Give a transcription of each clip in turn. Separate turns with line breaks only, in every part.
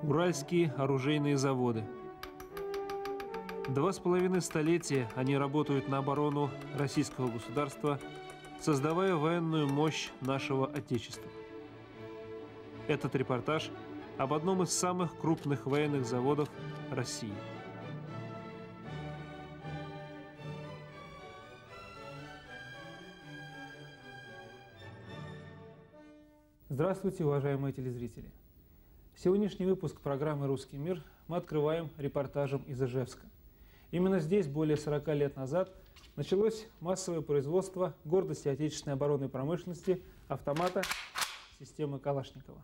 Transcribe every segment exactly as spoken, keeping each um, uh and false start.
Уральские оружейные заводы. Два с половиной столетия они работают на оборону российского государства, создавая военную мощь нашего Отечества. Этот репортаж об одном из самых крупных военных заводов России. Здравствуйте, уважаемые телезрители! Сегодняшний выпуск программы «Русский мир» мы открываем репортажем из Ижевска. Именно здесь более сорока лет назад началось массовое производство гордости отечественной оборонной промышленности автомата системы Калашникова.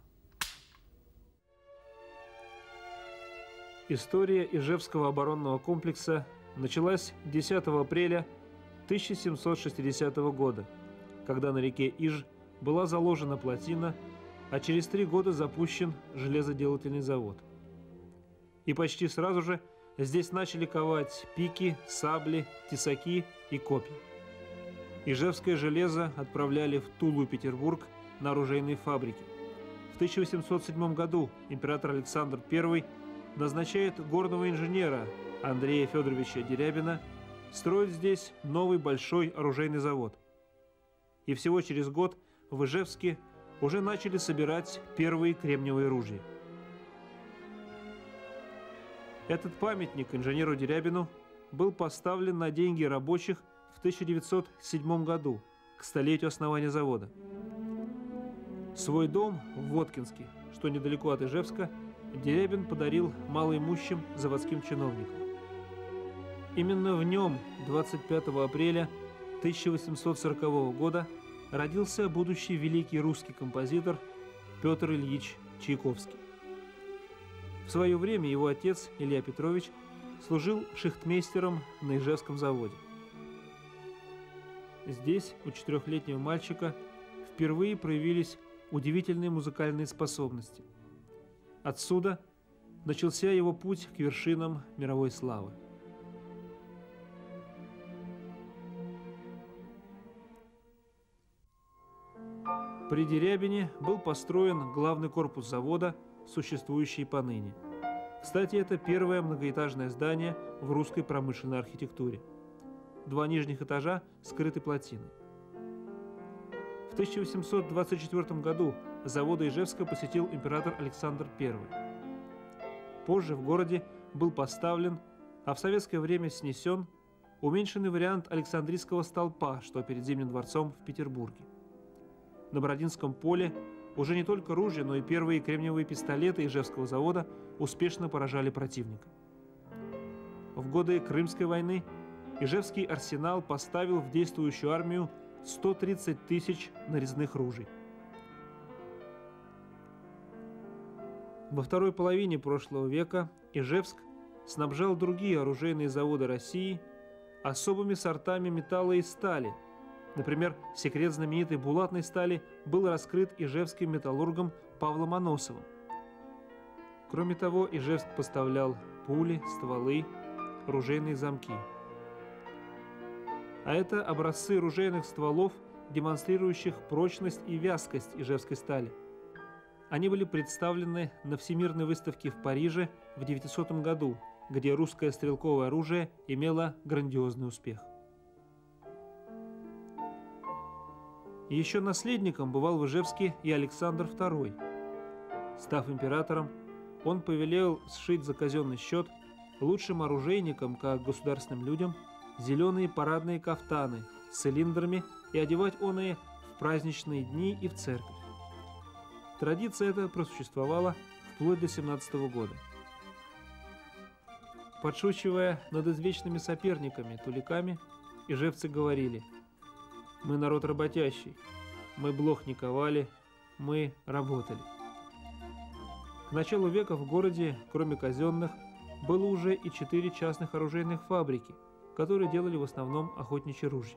История Ижевского оборонного комплекса началась десятого апреля тысяча семьсот шестидесятого года, когда на реке Иж была заложена плотина, а через три года запущен железоделательный завод. И почти сразу же здесь начали ковать пики, сабли, тесаки и копья. Ижевское железо отправляли в Тулу и Петербург на оружейные фабрики. В тысяча восемьсот седьмом году император Александр Первый назначает горного инженера Андрея Федоровича Дерябина строить здесь новый большой оружейный завод. И всего через год в Ижевске уже начали собирать первые кремниевые ружья. Этот памятник инженеру Дерябину был поставлен на деньги рабочих в тысяча девятьсот седьмом году, к столетию основания завода. Свой дом в Воткинске, что недалеко от Ижевска, Дерябин подарил малоимущим заводским чиновникам. Именно в нем двадцать пятого апреля тысяча восемьсот сорокового года родился будущий великий русский композитор Петр Ильич Чайковский. В свое время его отец Илья Петрович служил шихтмейстером на Ижевском заводе. Здесь у четырехлетнего мальчика впервые проявились удивительные музыкальные способности. Отсюда начался его путь к вершинам мировой славы. При Дерябине был построен главный корпус завода, существующий поныне. Кстати, это первое многоэтажное здание в русской промышленной архитектуре. Два нижних этажа скрыты плотиной. В тысяча восемьсот двадцать четвёртом году заводы Ижевска посетил император Александр Первый. Позже в городе был поставлен, а в советское время снесен, уменьшенный вариант Александрийского столпа, что перед Зимним дворцом в Петербурге. На Бородинском поле уже не только ружья, но и первые кремниевые пистолеты Ижевского завода успешно поражали противника. В годы Крымской войны Ижевский арсенал поставил в действующую армию сто тридцать тысяч нарезных ружей. Во второй половине прошлого века Ижевск снабжал другие оружейные заводы России особыми сортами металла и стали. Например, секрет знаменитой булатной стали был раскрыт ижевским металлургом Павлом Аносовым. Кроме того, Ижевск поставлял пули, стволы, ружейные замки. А это образцы ружейных стволов, демонстрирующих прочность и вязкость ижевской стали. Они были представлены на Всемирной выставке в Париже в девятисотом году, где русское стрелковое оружие имело грандиозный успех. Еще наследником бывал в Ижевске и Александр Второй. Став императором, он повелел сшить за казенный счет лучшим оружейникам, как государственным людям, зеленые парадные кафтаны с цилиндрами и одевать оные в праздничные дни и в церковь. Традиция эта просуществовала вплоть до семнадцатого года. Подшучивая над извечными соперниками, туликами, ижевцы говорили: «Мы народ работящий, мы блох не ковали, мы работали». К началу века в городе, кроме казенных, было уже и четыре частных оружейных фабрики, которые делали в основном охотничьи ружья.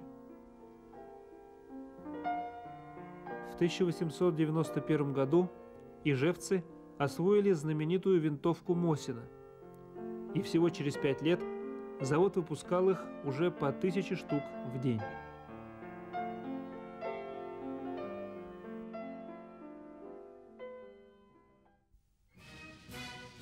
В тысяча восемьсот девяносто первом году ижевцы освоили знаменитую винтовку Мосина, и всего через пять лет завод выпускал их уже по тысяче штук в день.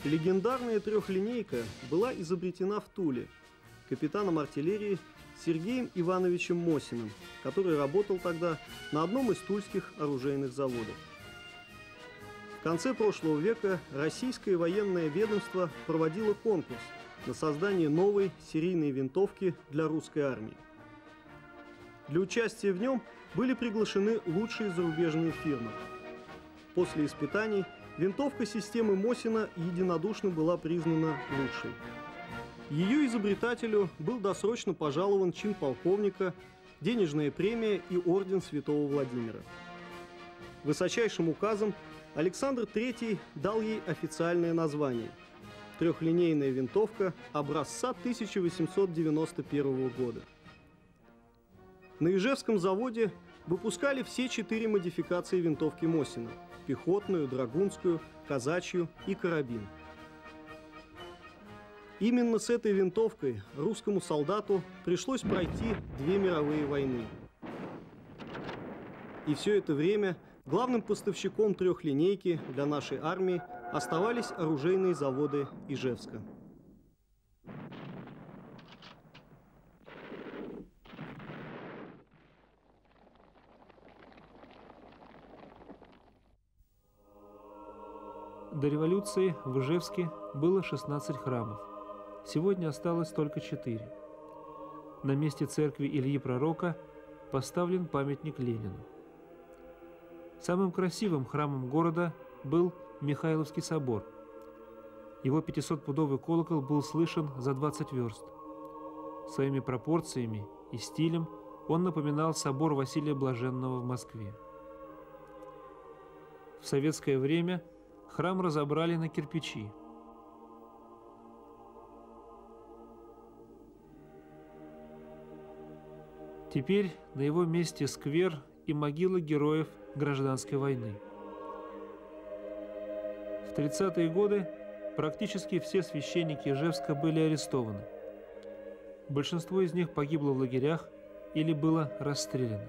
Легендарная трехлинейка была изобретена в Туле капитаном артиллерии Сергеем Ивановичем Мосиным, который работал тогда на одном из тульских оружейных заводов. В конце прошлого века российское военное ведомство проводило конкурс на создание новой серийной винтовки для русской армии. Для участия в нем были приглашены лучшие зарубежные фирмы. После испытаний винтовка системы Мосина единодушно была признана лучшей. Ее изобретателю был досрочно пожалован чин полковника, денежная премия и орден Святого Владимира. Высочайшим указом Александр Третий дал ей официальное название – трехлинейная винтовка образца тысяча восемьсот девяносто первого года. На Ижевском заводе выпускали все четыре модификации винтовки Мосина – пехотную, драгунскую, казачью и карабин. Именно с этой винтовкой русскому солдату пришлось пройти две мировые войны. И все это время главным поставщиком трехлинейки для нашей армии оставались оружейные заводы Ижевска.
До революции в Ижевске было шестнадцать храмов. Сегодня осталось только четыре. На месте церкви Ильи Пророка поставлен памятник Ленину. Самым красивым храмом города был Михайловский собор. Его пятисотпудовый колокол был слышен за двадцать верст. Своими пропорциями и стилем он напоминал собор Василия Блаженного в Москве. В советское время храм разобрали на кирпичи. Теперь на его месте сквер и могила героев Гражданской войны. В тридцатые годы практически все священники Ижевска были арестованы. Большинство из них погибло в лагерях или было расстреляно.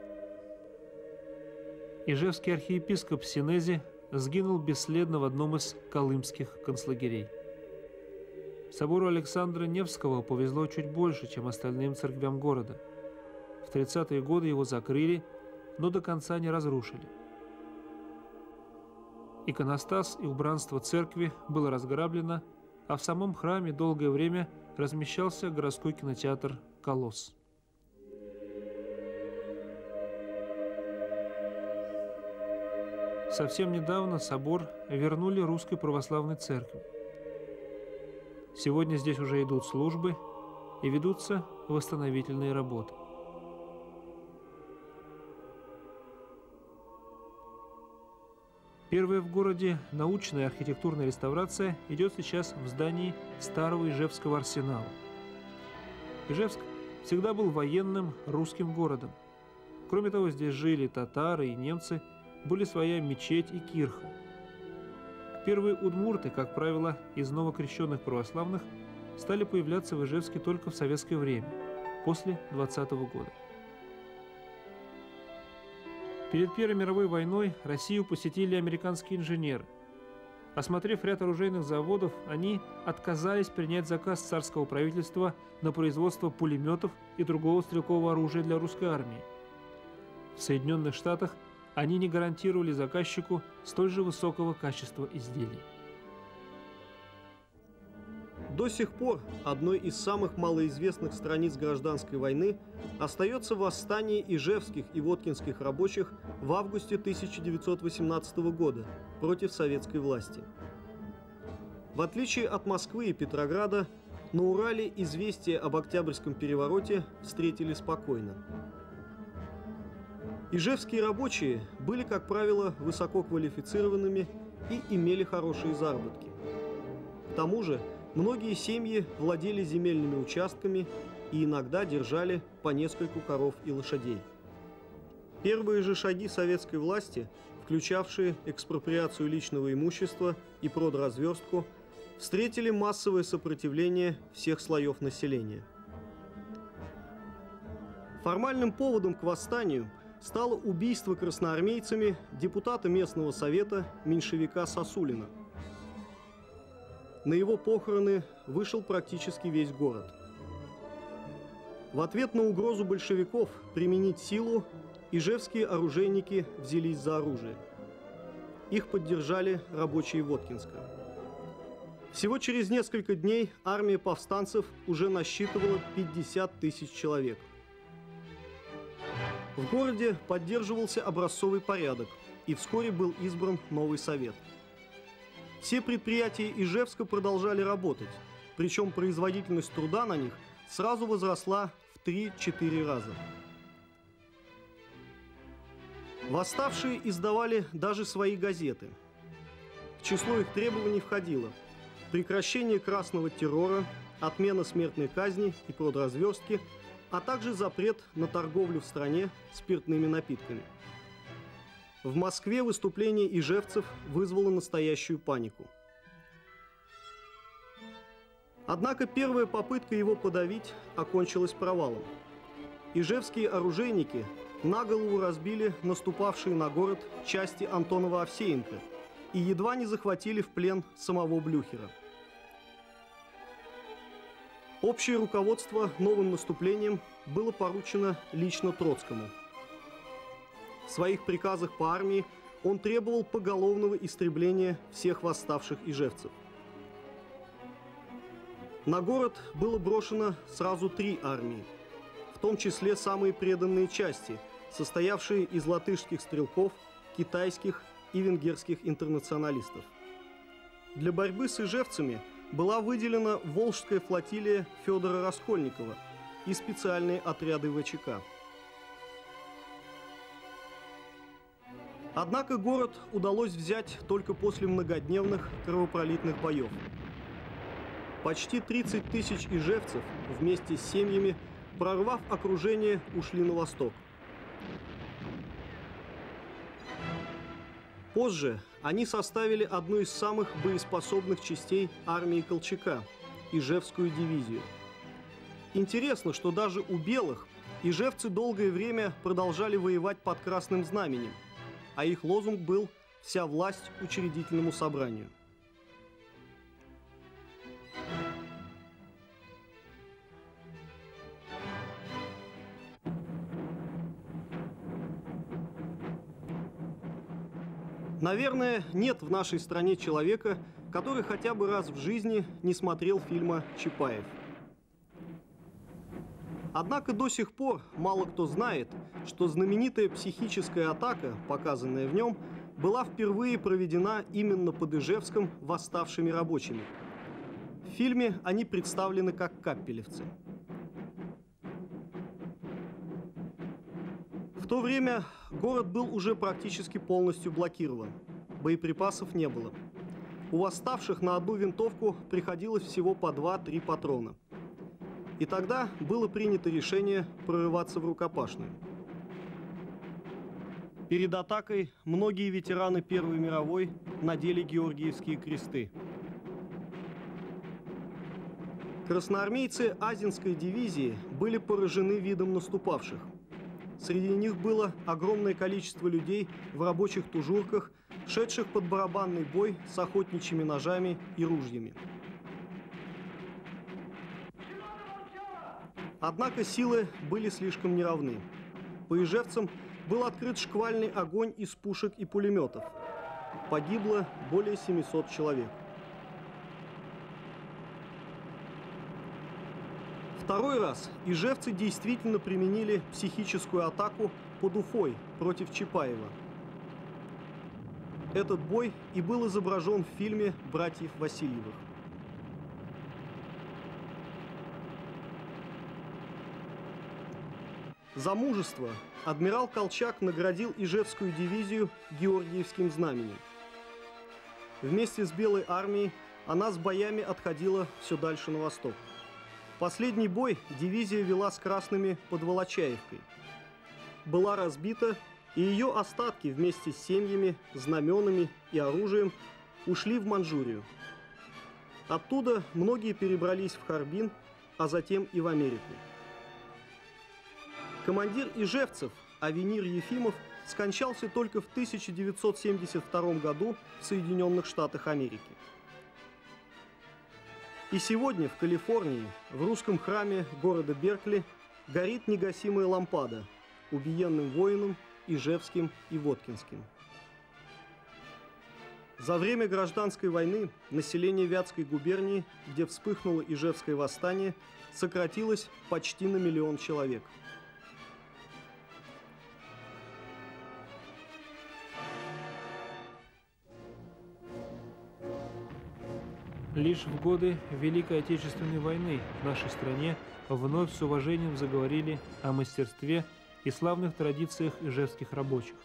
Ижевский архиепископ Синези сгинул бесследно в одном из колымских концлагерей. Собору Александра Невского повезло чуть больше, чем остальным церквям города. В тридцатые годы его закрыли, но до конца не разрушили. Иконостас и убранство церкви было разграблено, а в самом храме долгое время размещался городской кинотеатр «Колосс». Совсем недавно собор вернули Русской Православной Церкви. Сегодня здесь уже идут службы и ведутся восстановительные работы. Первая в городе научная архитектурная реставрация идет сейчас в здании старого Ижевского арсенала. Ижевск всегда был военным русским городом. Кроме того, здесь жили татары и немцы, были своя мечеть и кирха. Первые удмурты, как правило, из новокрещенных православных, стали появляться в Ижевске только в советское время, после двадцатого года. Перед Первой мировой войной Россию посетили американские инженеры. Осмотрев ряд оружейных заводов, они отказались принять заказ царского правительства на производство пулеметов и другого стрелкового оружия для русской армии. В Соединенных Штатах они не гарантировали заказчику столь же высокого качества изделий.
До сих пор одной из самых малоизвестных страниц гражданской войны остается восстание ижевских и воткинских рабочих в августе тысяча девятьсот восемнадцатого года против советской власти. В отличие от Москвы и Петрограда, на Урале известия об Октябрьском перевороте встретили спокойно. Ижевские рабочие были, как правило, высококвалифицированными и имели хорошие заработки. К тому же, многие семьи владели земельными участками и иногда держали по нескольку коров и лошадей. Первые же шаги советской власти, включавшие экспроприацию личного имущества и продразверстку, встретили массовое сопротивление всех слоев населения. Формальным поводом к восстанию стало убийство красноармейцами депутата местного совета меньшевика Сосулина. на его похороны вышел практически весь город. В ответ на угрозу большевиков применить силу, ижевские оружейники взялись за оружие. Их поддержали рабочие Воткинска. Всего через несколько дней армия повстанцев уже насчитывала пятьдесят тысяч человек. В городе поддерживался образцовый порядок, и вскоре был избран новый совет. Все предприятия Ижевска продолжали работать, причем производительность труда на них сразу возросла в три-четыре раза. Восставшие издавали даже свои газеты. В число их требований входило прекращение красного террора, отмена смертной казни и продразверстки, а также запрет на торговлю в стране спиртными напитками. В Москве выступление ижевцев вызвало настоящую панику. Однако первая попытка его подавить окончилась провалом. Ижевские оружейники на голову разбили наступавшие на город части Антонова-Овсеенко и едва не захватили в плен самого Блюхера. Общее руководство новым наступлением было поручено лично Троцкому. В своих приказах по армии он требовал поголовного истребления всех восставших ижевцев. На город было брошено сразу три армии, в том числе самые преданные части, состоявшие из латышских стрелков, китайских и венгерских интернационалистов. Для борьбы с ижевцами была выделена Волжская флотилия Федора Раскольникова и специальные отряды ВЧК. Однако город удалось взять только после многодневных кровопролитных боев. Почти тридцать тысяч ижевцев вместе с семьями, прорвав окружение, ушли на восток. Позже они составили одну из самых боеспособных частей армии Колчака – Ижевскую дивизию. Интересно, что даже у белых ижевцы долгое время продолжали воевать под Красным Знаменем, а их лозунг был «Вся власть учредительному собранию». Наверное, нет в нашей стране человека, который хотя бы раз в жизни не смотрел фильма «Чапаев». Однако до сих пор мало кто знает, что знаменитая психическая атака, показанная в нем, была впервые проведена именно под Ижевском восставшими рабочими. В фильме они представлены как каппелевцы. В то время город был уже практически полностью блокирован. Боеприпасов не было. У восставших на одну винтовку приходилось всего по два-три патрона. И тогда было принято решение прорываться в рукопашную. Перед атакой многие ветераны Первой мировой надели георгиевские кресты. Красноармейцы Азинской дивизии были поражены видом наступавших. Среди них было огромное количество людей в рабочих тужурках, шедших под барабанный бой с охотничьими ножами и ружьями. Однако силы были слишком неравны. По ижевцам был открыт шквальный огонь из пушек и пулеметов. Погибло более семисот человек. Второй раз ижевцы действительно применили психическую атаку под Уфой против Чапаева. Этот бой и был изображен в фильме «Братьев Васильевых». За мужество адмирал Колчак наградил Ижевскую дивизию Георгиевским знаменем. Вместе с Белой армией она с боями отходила все дальше на восток. Последний бой дивизия вела с красными под Волочаевкой. Была разбита, и ее остатки вместе с семьями, знаменами и оружием ушли в Манчжурию. Оттуда многие перебрались в Харбин, а затем и в Америку. Командир ижевцев Авенир Ефимов скончался только в тысяча девятьсот семьдесят втором году в Соединенных Штатах Америки. И сегодня в Калифорнии, в русском храме города Беркли, горит негасимая лампада убиенным воинам Ижевским и Воткинским. За время гражданской войны население Вятской губернии, где вспыхнуло Ижевское восстание, сократилось почти на миллион человек.
Лишь в годы Великой Отечественной войны в нашей стране вновь с уважением заговорили о мастерстве и славных традициях ижевских рабочих.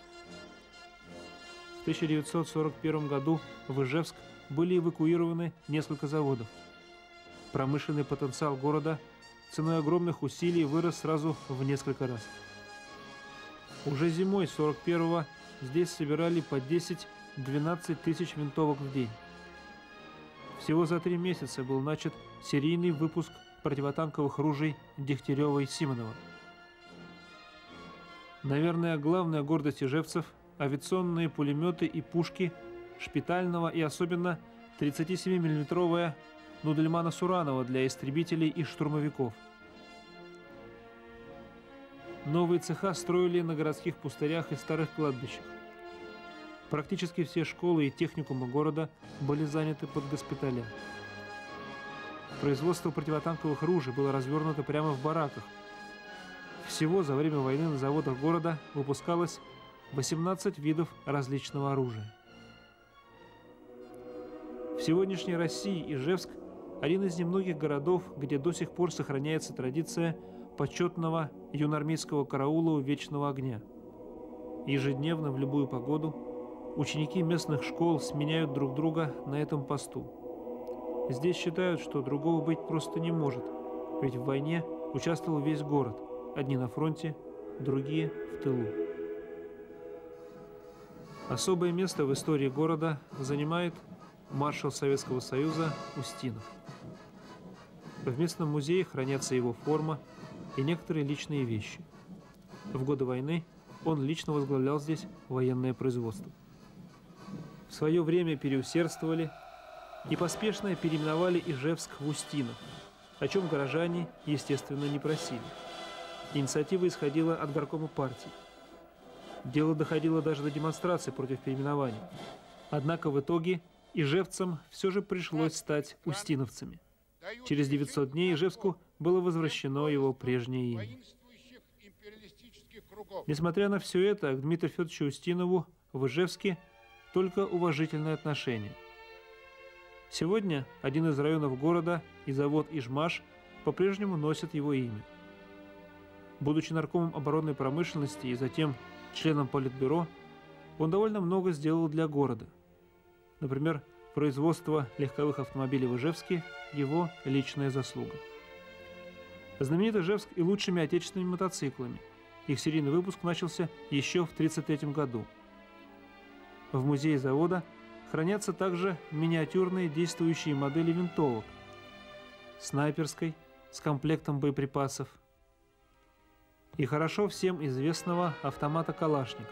В тысяча девятьсот сорок первом году в Ижевск были эвакуированы несколько заводов. Промышленный потенциал города ценой огромных усилий вырос сразу в несколько раз. Уже зимой сорок первого здесь собирали по десять-двенадцать тысяч винтовок в день. Всего за три месяца был начат серийный выпуск противотанковых ружей Дегтярева и Симонова. Наверное, главная гордость ижевцев – авиационные пулеметы и пушки Шпитального и особенно тридцатисемимиллиметровая Нудельмана Суранова для истребителей и штурмовиков. Новые цеха строили на городских пустырях и старых кладбищах. Практически все школы и техникумы города были заняты под госпиталя. Производство противотанковых ружей было развернуто прямо в бараках. Всего за время войны на заводах города выпускалось восемнадцать видов различного оружия. В сегодняшней России Ижевск – один из немногих городов, где до сих пор сохраняется традиция почетного юноармейского караула у Вечного огня. Ежедневно в любую погоду ученики местных школ сменяют друг друга на этом посту. Здесь считают, что другого быть просто не может, ведь в войне участвовал весь город, одни на фронте, другие в тылу. Особое место в истории города занимает маршал Советского Союза Устинов. В местном музее хранятся его форма и некоторые личные вещи. В годы войны он лично возглавлял здесь военное производство. В свое время переусердствовали и поспешно переименовали Ижевск в Устинов, о чем горожане, естественно, не просили. Инициатива исходила от горкома партии. Дело доходило даже до демонстраций против переименования. Однако в итоге ижевцам все же пришлось стать устиновцами. Через девятьсот дней Ижевску было возвращено его прежнее имя. Несмотря на все это, к Дмитрию Федоровичу Устинову в Ижевске только уважительное отношение. Сегодня один из районов города и завод «Ижмаш» по-прежнему носят его имя. Будучи наркомом оборонной промышленности и затем членом Политбюро, он довольно много сделал для города. Например, производство легковых автомобилей в Ижевске – его личная заслуга. Знаменит Ижевск и лучшими отечественными мотоциклами. Их серийный выпуск начался еще в тысяча девятьсот тридцать третьем году. В музее завода хранятся также миниатюрные действующие модели винтовок, снайперской с комплектом боеприпасов и хорошо всем известного автомата Калашникова.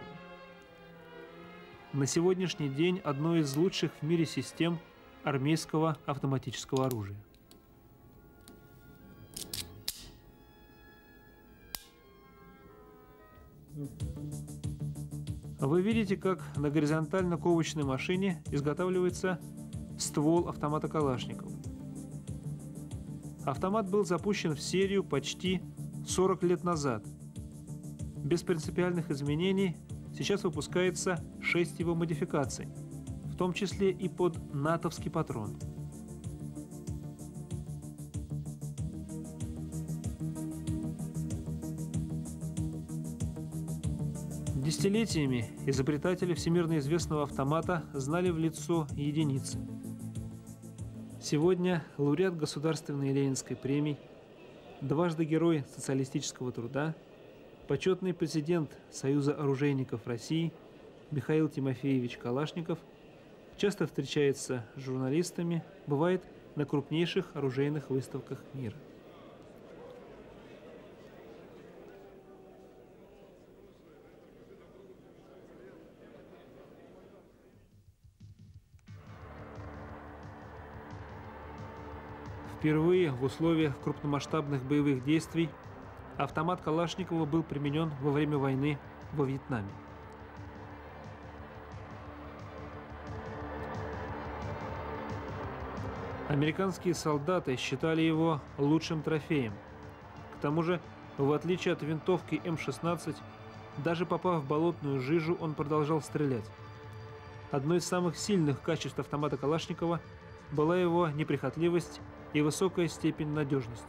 На сегодняшний день одной из лучших в мире систем армейского автоматического оружия. Вы видите, как на горизонтально-ковочной машине изготавливается ствол автомата Калашникова. Автомат был запущен в серию почти сорок лет назад. Без принципиальных изменений сейчас выпускается шесть его модификаций, в том числе и под натовский патрон. Десятилетиями изобретатели всемирно известного автомата знали в лицо единицы. Сегодня лауреат Государственной Ленинской премии, дважды Герой социалистического труда, почетный президент Союза оружейников России Михаил Тимофеевич Калашников часто встречается с журналистами, бывает на крупнейших оружейных выставках мира. В Впервые в условиях крупномасштабных боевых действий автомат Калашникова был применен во время войны во Вьетнаме. Американские солдаты считали его лучшим трофеем. К тому же, в отличие от винтовки эм шестнадцать, даже попав в болотную жижу, он продолжал стрелять. Одно из самых сильных качеств автомата Калашникова была его неприхотливость и высокая степень надежности.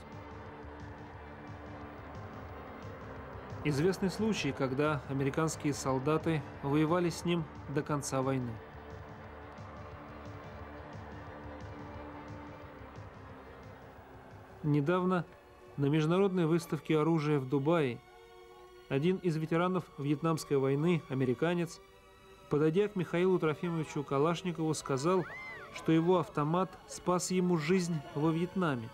Известный случай, когда американские солдаты воевали с ним до конца войны. Недавно на международной выставке оружия в Дубае один из ветеранов Вьетнамской войны, американец, подойдя к Михаилу Трофимовичу Калашникову, сказал, что его автомат спас ему жизнь во Вьетнаме.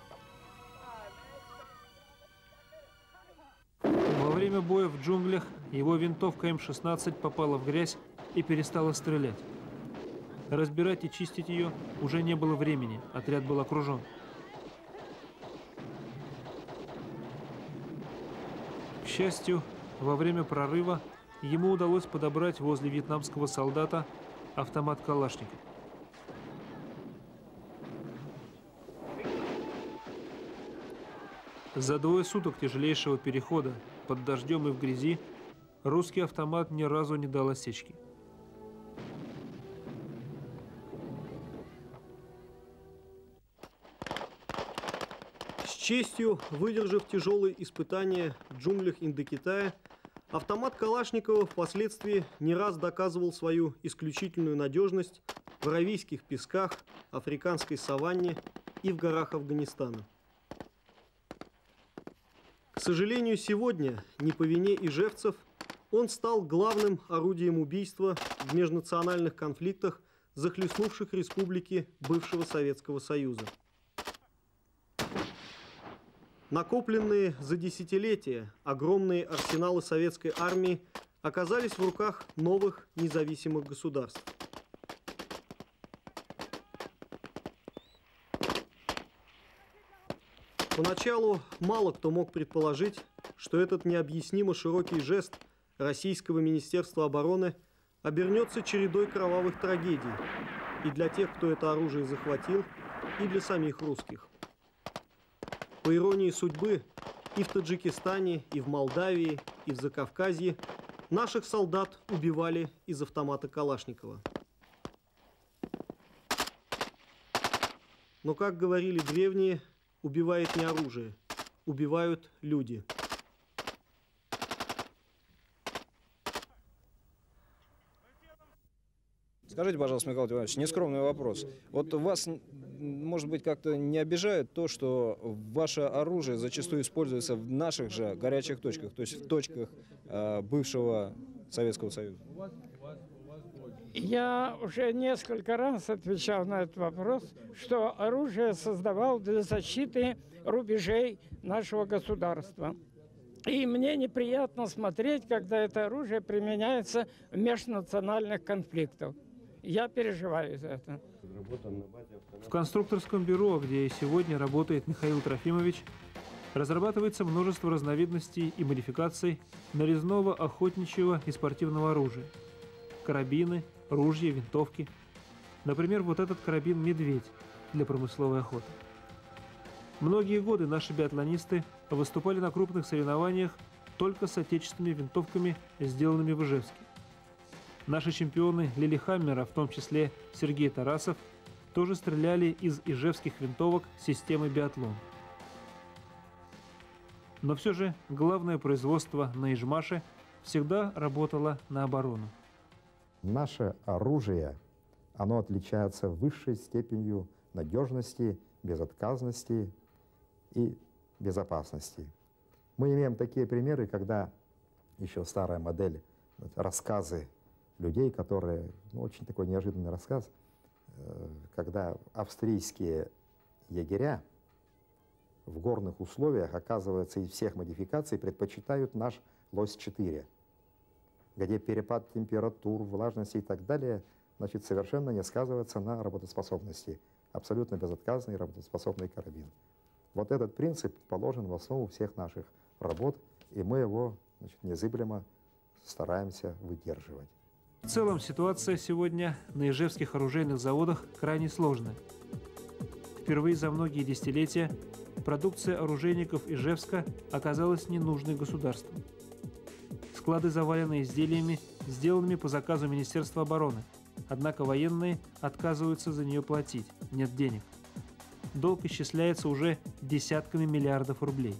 Во время боя в джунглях его винтовка эм шестнадцать попала в грязь и перестала стрелять. Разбирать и чистить ее уже не было времени, отряд был окружен. К счастью, во время прорыва ему удалось подобрать возле вьетнамского солдата автомат Калашников. За двое суток тяжелейшего перехода под дождем и в грязи русский автомат ни разу не дал осечки.
С честью, выдержав тяжелые испытания в джунглях Индокитая, автомат Калашникова впоследствии не раз доказывал свою исключительную надежность в аравийских песках, африканской саванне и в горах Афганистана. К сожалению, сегодня, не по вине ижевцев, он стал главным орудием убийства в межнациональных конфликтах, захлестнувших республики бывшего Советского Союза. Накопленные за десятилетия огромные арсеналы советской армии оказались в руках новых независимых государств. Поначалу мало кто мог предположить, что этот необъяснимо широкий жест Российского Министерства обороны обернется чередой кровавых трагедий и для тех, кто это оружие захватил, и для самих русских. По иронии судьбы, и в Таджикистане, и в Молдавии, и в Закавказье наших солдат убивали из автомата Калашникова. Но, как говорили древние, убивает не оружие, убивают люди.
Скажите, пожалуйста, Михаил Иванович, нескромный вопрос. Вот вас, может быть, как-то не обижает то, что ваше оружие зачастую используется в наших же горячих точках, то есть в точках э, бывшего Советского Союза?
Я уже несколько раз отвечал на этот вопрос, что оружие создавал для защиты рубежей нашего государства. И мне неприятно смотреть, когда это оружие применяется в межнациональных конфликтах. Я переживаю за это.
В конструкторском бюро, где сегодня работает Михаил Трофимович, разрабатывается множество разновидностей и модификаций нарезного, охотничьего и спортивного оружия. Карабины, ружья, винтовки. Например, вот этот карабин «Медведь» для промысловой охоты. Многие годы наши биатлонисты выступали на крупных соревнованиях только с отечественными винтовками, сделанными в Ижевске. Наши чемпионы Лилихаммера, в том числе Сергей Тарасов, тоже стреляли из ижевских винтовок системы биатлон. Но все же главное производство на Ижмаше всегда работало на оборону.
Наше оружие, оно отличается высшей степенью надежности, безотказности и безопасности. Мы имеем такие примеры, когда еще старая модель, рассказы людей, которые, ну, очень такой неожиданный рассказ, когда австрийские егеря в горных условиях, оказывается, из всех модификаций предпочитают наш лось четыре, где перепад температур, влажности и так далее, значит, совершенно не сказывается на работоспособности абсолютно безотказный и работоспособный карабин. Вот этот принцип положен в основу всех наших работ, и мы его, значит, незыблемо стараемся выдерживать.
В целом ситуация сегодня на ижевских оружейных заводах крайне сложная. Впервые за многие десятилетия продукция оружейников Ижевска оказалась ненужной государству. Склады завалены изделиями, сделанными по заказу Министерства обороны. Однако военные отказываются за нее платить, нет денег. Долг исчисляется уже десятками миллиардов рублей.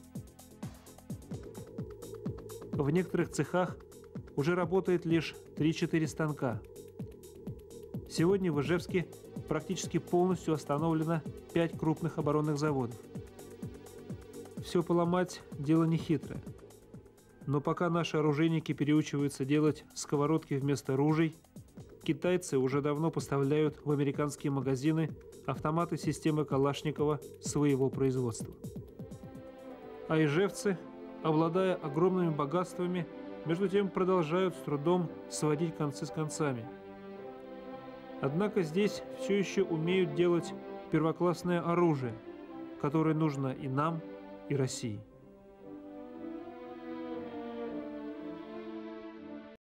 В некоторых цехах уже работает лишь три-четыре станка. Сегодня в Ижевске практически полностью остановлено пять крупных оборонных заводов. Все поломать – дело нехитрое. Но пока наши оружейники переучиваются делать сковородки вместо ружей, китайцы уже давно поставляют в американские магазины автоматы системы Калашникова своего производства. А ижевцы, обладая огромными богатствами, между тем продолжают с трудом сводить концы с концами. Однако здесь все еще умеют делать первоклассное оружие, которое нужно и нам, и России.